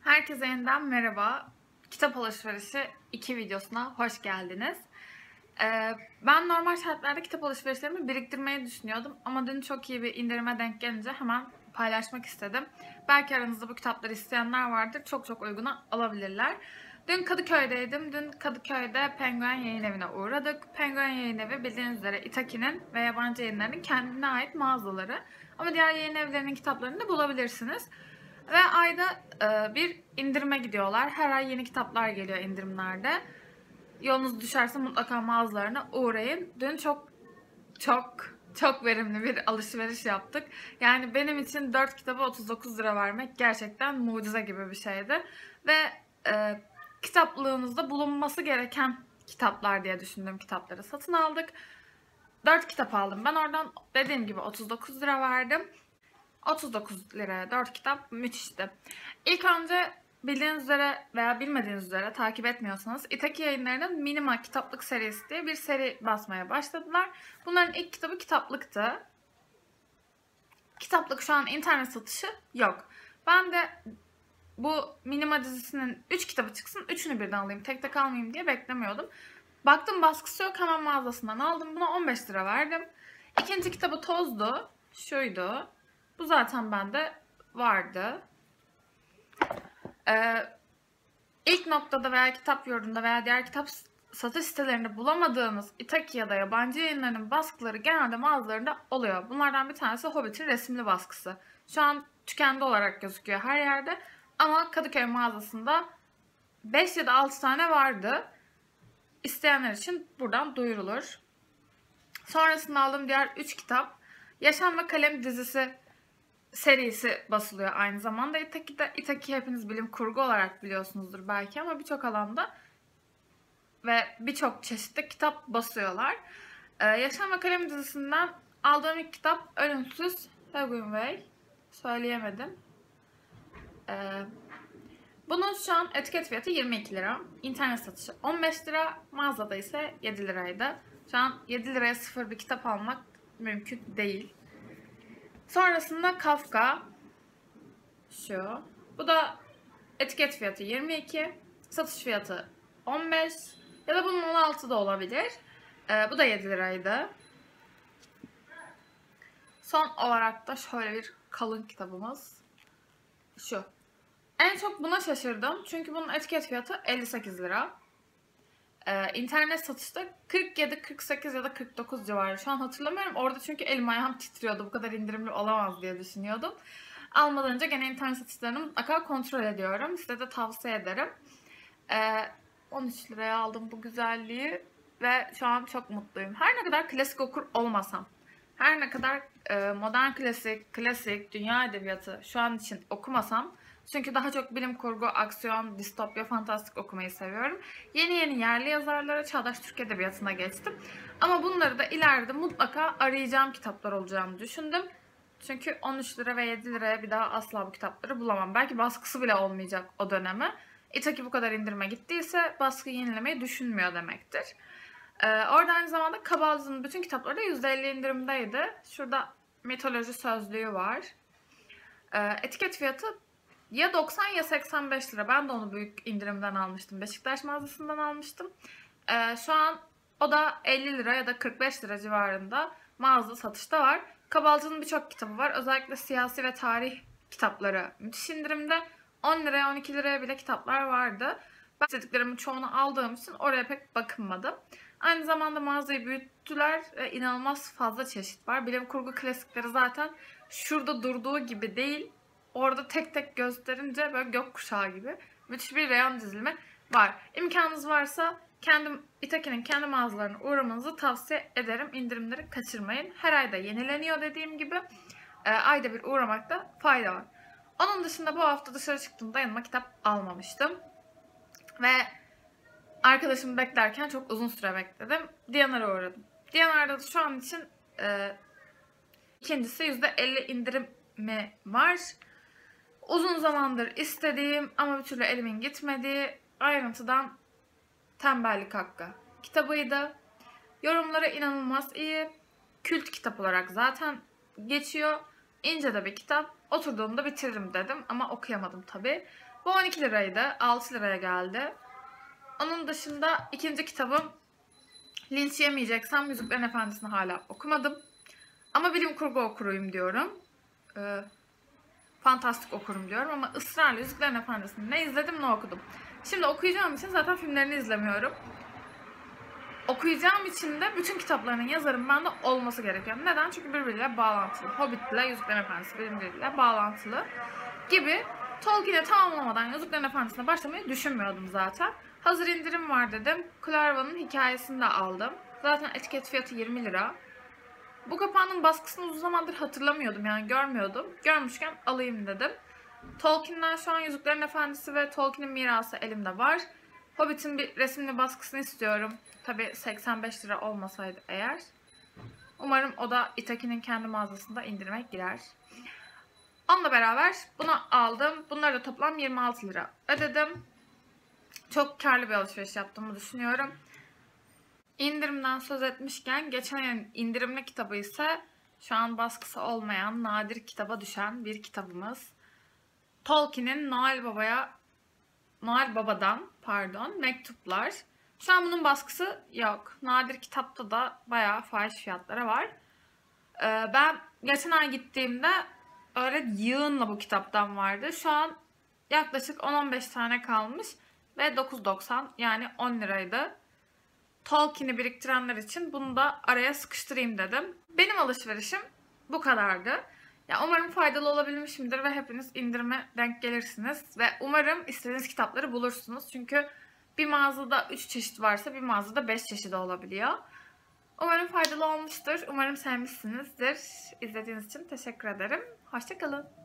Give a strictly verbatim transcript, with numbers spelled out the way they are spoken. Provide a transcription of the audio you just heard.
Herkese yeniden merhaba. Kitap alışverişi iki videosuna hoş geldiniz. Ee, ben normal şartlarda kitap alışverişlerimi biriktirmeyi düşünüyordum. Ama dün çok iyi bir indirime denk gelince hemen paylaşmak istedim. Belki aranızda bu kitapları isteyenler vardır. Çok çok uyguna alabilirler. Dün Kadıköy'deydim. Dün Kadıköy'de Penguen Yayın Evi'ne uğradık. Penguen Yayın Evi bildiğiniz üzere İtaki'nin ve yabancı yayınlarının kendine ait mağazaları. Ama diğer yayın evlerinin kitaplarını da bulabilirsiniz. Ve ayda e, bir indirime gidiyorlar. Her ay yeni kitaplar geliyor indirimlerde. Yolunuz düşerse mutlaka mağazalarına uğrayın. Dün çok çok çok verimli bir alışveriş yaptık. Yani benim için dört kitaba otuz dokuz lira vermek gerçekten mucize gibi bir şeydi. Ve e, kitaplığımızda bulunması gereken kitaplar diye düşündüğüm kitapları satın aldık. dört kitap aldım. Ben oradan dediğim gibi otuz dokuz lira verdim. otuz dokuz liraya dört kitap müthişti. İlk önce bildiğiniz üzere veya bilmediğiniz üzere takip etmiyorsanız İtaki Yayınları'nın Minima Kitaplık serisi diye bir seri basmaya başladılar. Bunların ilk kitabı kitaplıktı. Kitaplık şu an internet satışı yok. Ben de bu Minima dizisinin üç kitabı çıksın, üçünü birden alayım, tek tek almayayım diye beklemiyordum. Baktım baskısı yok, hemen mağazasından aldım. Buna on beş lira verdim. İkinci kitabı Tozdu. Şuydu. Bu zaten bende vardı. Ee, ilk noktada veya kitap yurdunda veya diğer kitap satış sitelerinde bulamadığınız İtaki ya da yabancı yayınlarının baskıları genelde mağazalarında oluyor. Bunlardan bir tanesi Hobbit'in resimli baskısı. Şu an tükendi olarak gözüküyor her yerde. Ama Kadıköy mağazasında beş ya da altı tane vardı. İsteyenler için buradan duyurulur. Sonrasında aldığım diğer üç kitap Yaşam ve Kalem dizisi serisi basılıyor aynı zamanda. İtaki'de, İtaki hepiniz bilim kurgu olarak biliyorsunuzdur belki ama birçok alanda ve birçok çeşitli kitap basıyorlar. Ee, Yaşam ve Kalem dizisinden aldığım ilk kitap Ölümsüz Hemingway. Söyleyemedim. Ee, bunun şu an etiket fiyatı yirmi iki lira. İnternet satışı on beş lira. Mağazada ise yedi liraydı. Şu an yedi liraya sıfır bir kitap almak mümkün değil. Sonrasında Kafka. Şu. Bu da etiket fiyatı yirmi iki. Satış fiyatı on beş. Ya da bunun on altı da olabilir. Ee, bu da yedi liraydı. Son olarak da şöyle bir kalın kitabımız. Şu. En çok buna şaşırdım. Çünkü bunun etiket fiyatı elli sekiz lira. Ee, internet satışta kırk yedi, kırk sekiz ya da kırk dokuz civarı. Şu an hatırlamıyorum. Orada çünkü elim ayağım titriyordu. Bu kadar indirimli olamaz diye düşünüyordum. Almadan önce gene internet satışlarını mutlaka kontrol ediyorum. Size de tavsiye ederim. Ee, on üç liraya aldım bu güzelliği. Ve şu an çok mutluyum. Her ne kadar klasik okur olmasam, her ne kadar e, modern klasik, klasik, dünya edebiyatı şu an için okumasam, çünkü daha çok bilim kurgu, aksiyon, distopya, fantastik okumayı seviyorum. Yeni yeni yerli yazarlara, çağdaş Türk edebiyatına geçtim. Ama bunları da ileride mutlaka arayacağım kitaplar olacağını düşündüm. Çünkü on üç lira ve yedi liraya bir daha asla bu kitapları bulamam. Belki baskısı bile olmayacak o döneme. İtaki bu kadar indirime gittiyse baskı yenilemeyi düşünmüyor demektir. Ee, orada aynı zamanda Kabalcı'nın bütün kitapları da yüzde elli indirimdeydi. Şurada mitoloji sözlüğü var. Ee, etiket fiyatı ya doksan ya seksen beş lira. Ben de onu büyük indirimden almıştım. Beşiktaş mağazasından almıştım. Ee, şu an o da elli lira ya da kırk beş lira civarında mağaza satışta var. Kabalcı'nın birçok kitabı var. Özellikle siyasi ve tarih kitapları müthiş indirimde. on liraya on iki liraya bile kitaplar vardı. Ben istediklerimin çoğunu aldığım için oraya pek bakınmadım. Aynı zamanda mağazayı büyüttüler. E, inanılmaz fazla çeşit var. Bilim kurgu klasikleri zaten şurada durduğu gibi değil. Orada tek tek gösterince böyle gökkuşağı gibi müthiş bir reyon dizilimi var. İmkanınız varsa kendi İtaki'nin kendi mağazalarına uğramanızı tavsiye ederim. İndirimleri kaçırmayın. Her ayda yenileniyor dediğim gibi. E, ayda bir uğramakta fayda var. Onun dışında bu hafta dışarı çıktığımda yanıma kitap almamıştım. Ve arkadaşımı beklerken çok uzun süre bekledim. D and R'a uğradım. D and R'da da şu an için e, ikincisi yüzde elli indirimi var. Uzun zamandır istediğim ama bir türlü elimin gitmediği Ayrıntıdan Tembellik Hakkı kitabıydı. Yorumları inanılmaz iyi. Kült kitap olarak zaten geçiyor. İnce de bir kitap. Oturduğumda bitiririm dedim ama okuyamadım tabii. Bu on iki liraydı. altı liraya geldi. Onun dışında ikinci kitabım Linç Yemeyeceksem Yüzüklerin Efendisi'ni hala okumadım. Ama bilim kurgu okuruyum diyorum. Ee, fantastik okurum diyorum ama ısrarla Yüzüklerin Efendisi'ni ne izledim ne okudum. Şimdi okuyacağım için zaten filmlerini izlemiyorum. Okuyacağım için de bütün kitaplarının yazarının bende olması gerekiyor. Neden? Çünkü birbiriyle bağlantılı. Hobbit ile Yüzüklerin Efendisi birbiriyle bağlantılı gibi. Tolkien'i tamamlamadan Yüzüklerin Efendisi'ne başlamayı düşünmüyordum zaten. Hazır indirim var dedim. Clerva'nın hikayesini de aldım. Zaten etiket fiyatı yirmi lira. Bu kapağının baskısını uzun zamandır hatırlamıyordum, yani görmüyordum. Görmüşken alayım dedim. Tolkien'den şu an Yüzüklerin Efendisi ve Tolkien'in Mirası elimde var. Hobbit'in bir resimli baskısını istiyorum. Tabi seksen beş lira olmasaydı eğer. Umarım o da Itaki'nin kendi mağazasında indirime girer. Onunla beraber bunu aldım. Bunları da toplam yirmi altı lira ödedim. Çok karlı bir alışveriş yaptığımı düşünüyorum. İndirimden söz etmişken geçen ayın indirimli kitabı ise şu an baskısı olmayan nadir kitaba düşen bir kitabımız. Tolkien'in Noel Baba'ya Noel Baba'dan pardon mektuplar. Şu an bunun baskısı yok. Nadir kitapta da bayağı fahiş fiyatlara var. Ee, ben geçen ay gittiğimde öyle yığınla bu kitaptan vardı. Şu an yaklaşık on on beş tane kalmış ve dokuz doksan, yani on liraydı. Tolkien'i biriktirenler için bunu da araya sıkıştırayım dedim. Benim alışverişim bu kadardı. Ya umarım faydalı olabilmişimdir ve hepiniz indirime denk gelirsiniz. Ve umarım istediğiniz kitapları bulursunuz. Çünkü bir mağazada üç çeşit varsa bir mağazada beş çeşit olabiliyor. Umarım faydalı olmuştur. Umarım sevmişsinizdir. İzlediğiniz için teşekkür ederim. Hoşça kalın.